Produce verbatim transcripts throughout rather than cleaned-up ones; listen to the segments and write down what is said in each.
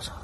操！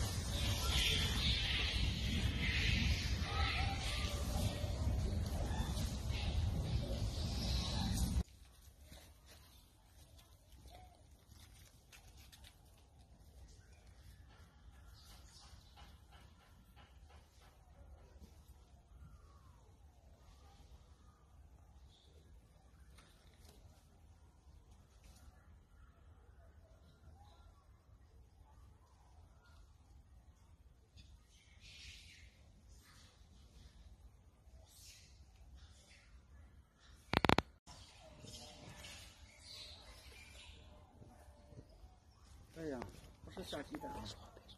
这样不是下鸡蛋啊。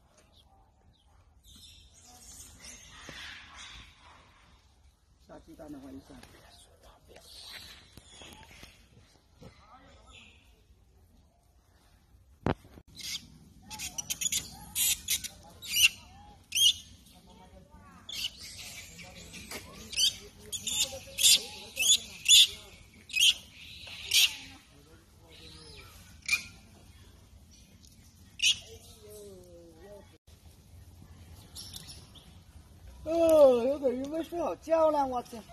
下鸡蛋的话，一下。哦，有个鱼没睡好觉呢，我操！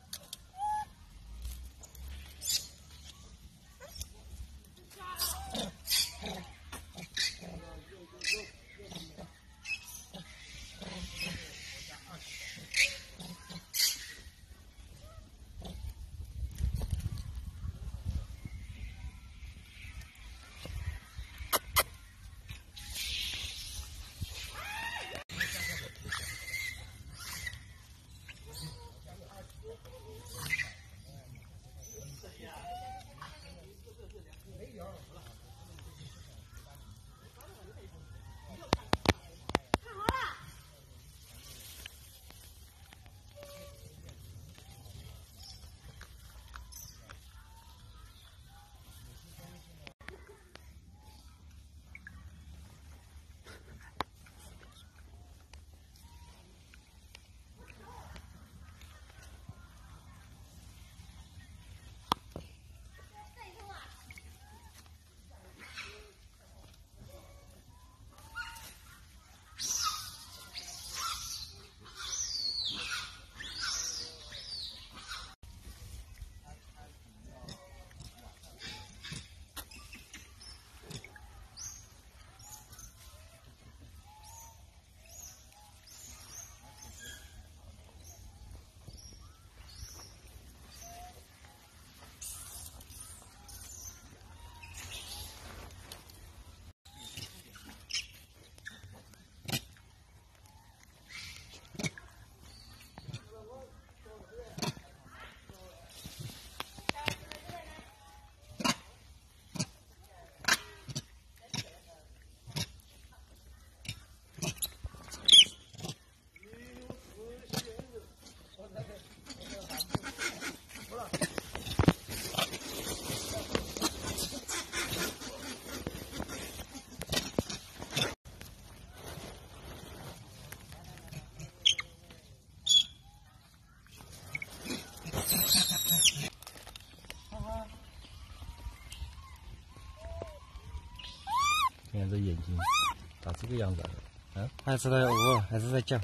你看这眼睛长这个样子，啊， 还是在饿，还是在叫。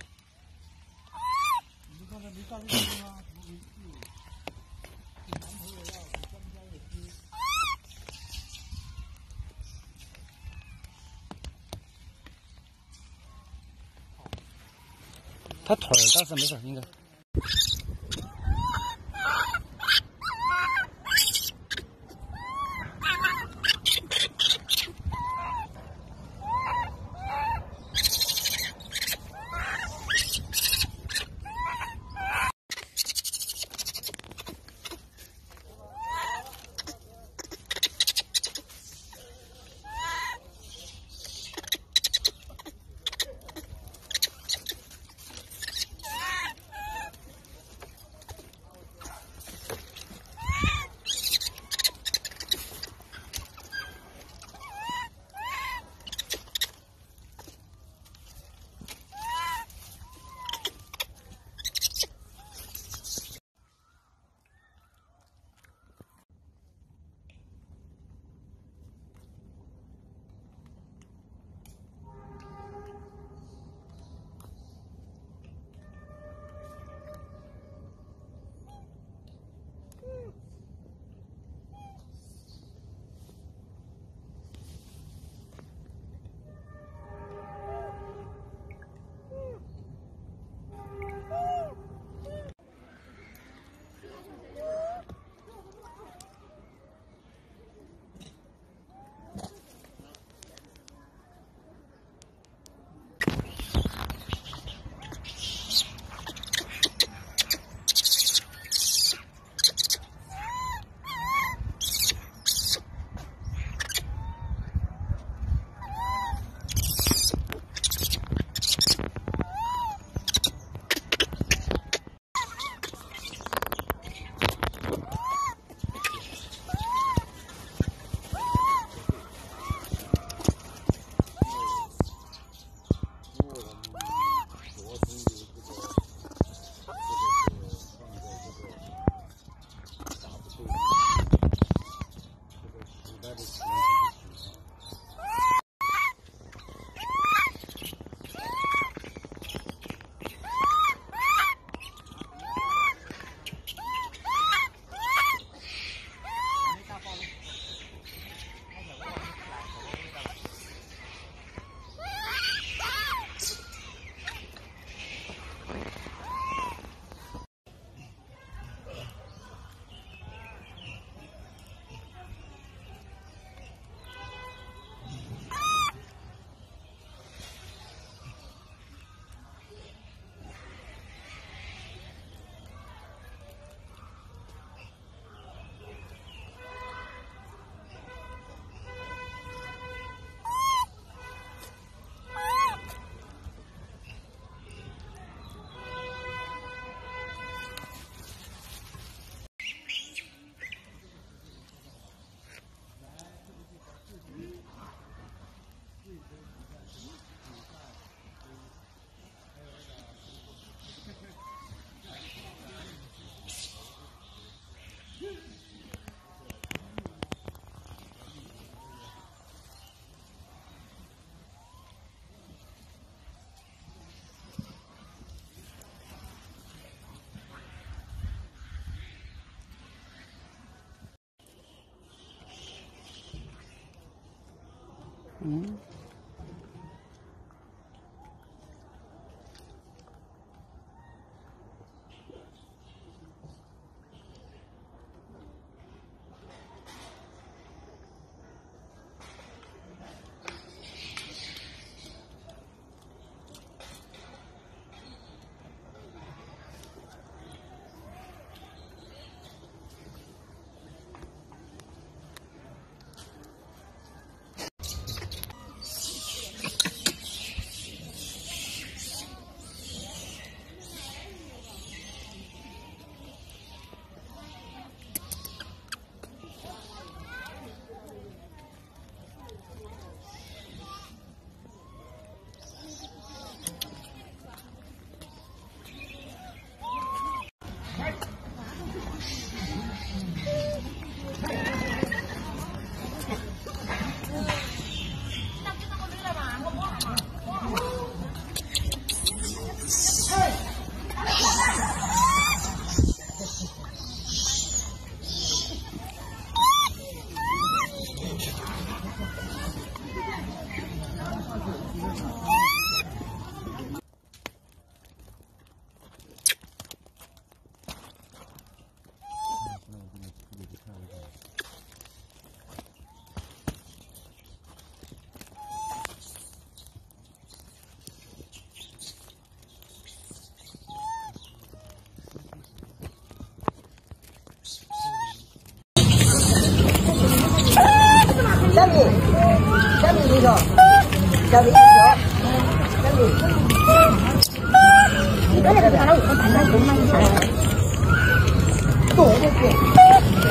它腿儿倒是没事，应该。 嗯。小米，小米一个，小米一个，小米。你刚才看到我们盘上公吗？对对对。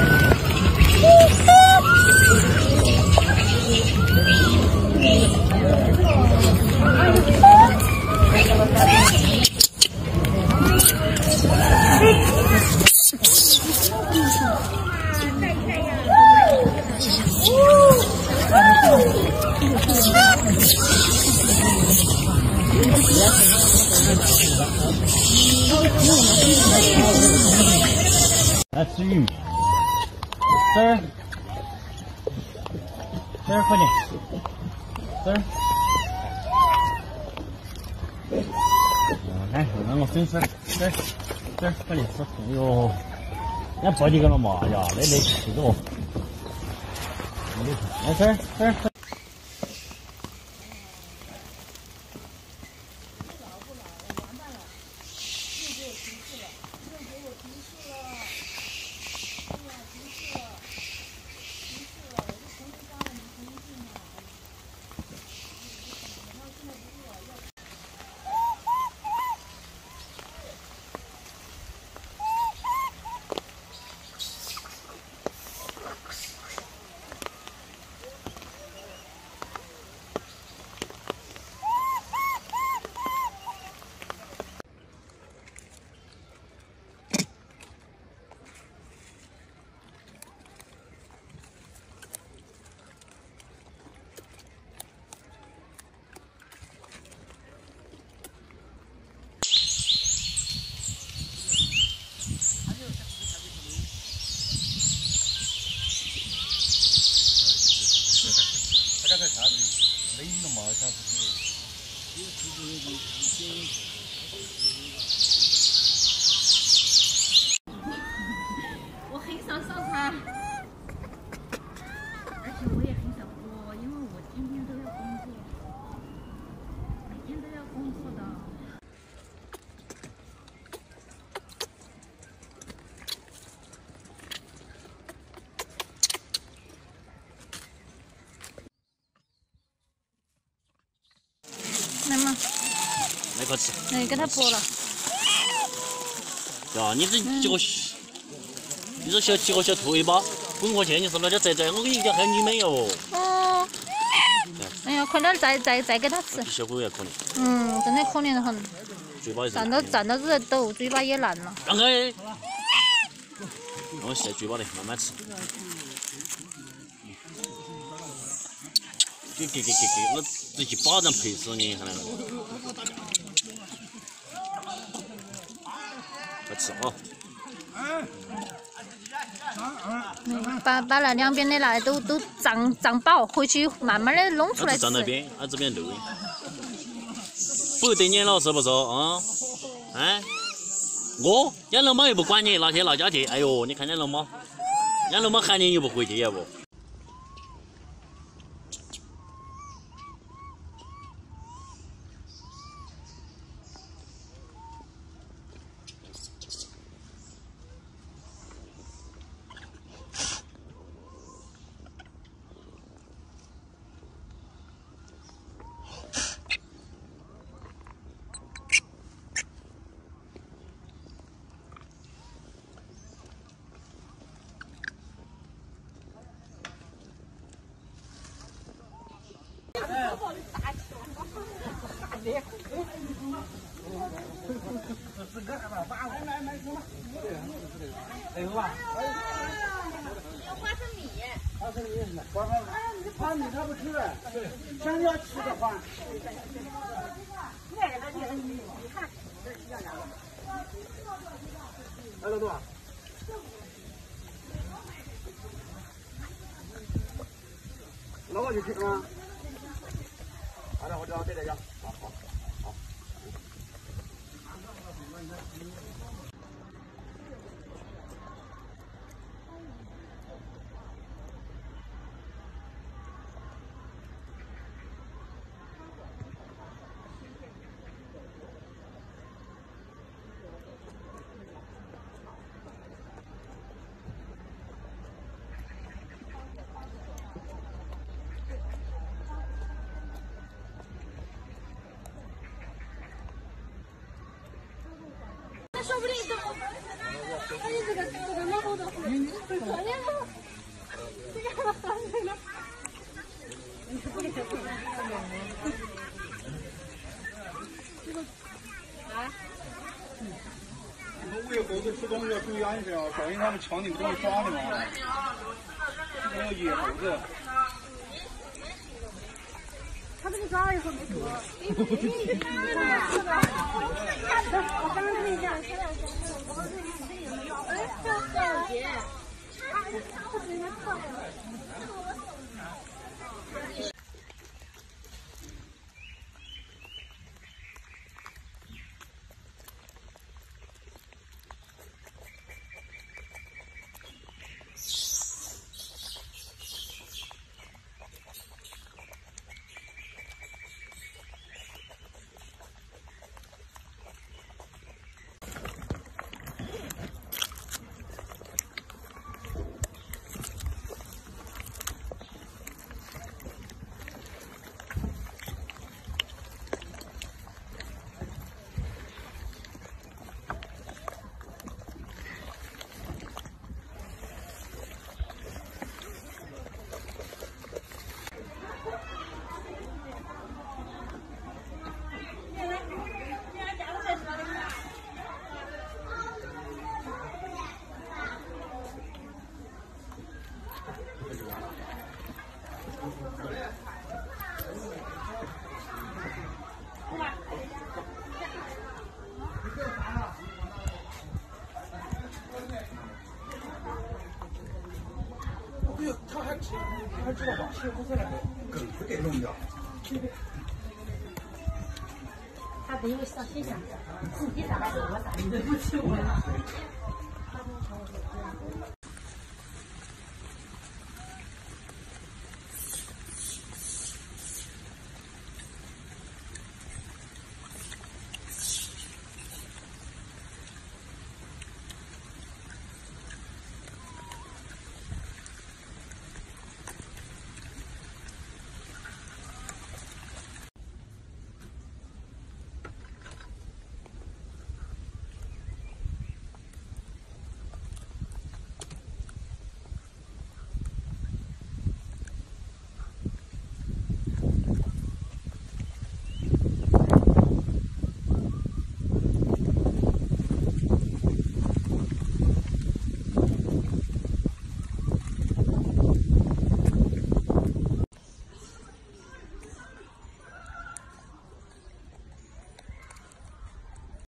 来吃玉米，这儿，这儿快点，这儿。来，让我分吃，这儿，这儿快点吃。哎呦，人家跑几个了嘛呀？来来，吃着。来这儿，这儿。 我很少烧茶，而且我也很少播，因为我天天都要工作，每天都要工作的。来嘛， 来快吃。 来给他剥了。 呀，你这几个，你这小几个小兔尾巴，滚过去，你说那点仔仔，我跟你讲，还有你没有？ 哦。哎呀，快点再再再给他吃。 比小狗也可怜。 嗯，真的可怜得很。 嘴巴也是。 站到站到这在抖，嘴巴也烂了。 让开！让我塞嘴巴里，慢慢吃。给给给给给，我这一巴掌拍死你，看那个。快吃啊！ 嗯，把把那两边的那都都胀胀饱，回去慢慢的弄出来吃。 胀那边，啊这边漏。不得撵了是不是？啊、嗯，哎，我养龙猫又不管你，拿去拿家去。哎呦，你看见龙猫，养龙猫喊你又不回去要不？ 哎呦哇！ 花生米， 花生米，花生米，花米他不吃，对，想要吃的话。来老多。老王就吃了吗？好的，我知道，对对对，好好好。 那说不定都，那你这个这个老后头，可怜了，这个好累了。啊？ 我为猴子吃东西要注意安全啊，小心他们抢你东西抓你们啊！这个野猴子。 他这个抓了以后没毒。我刚刚跟你讲，前两天我们这里这有没有？哎，小姐，他这个漂亮。 他还知他还知道把气不出来，梗子给弄掉。 他不因为上心想，自己咋办？我咋你都不听我了？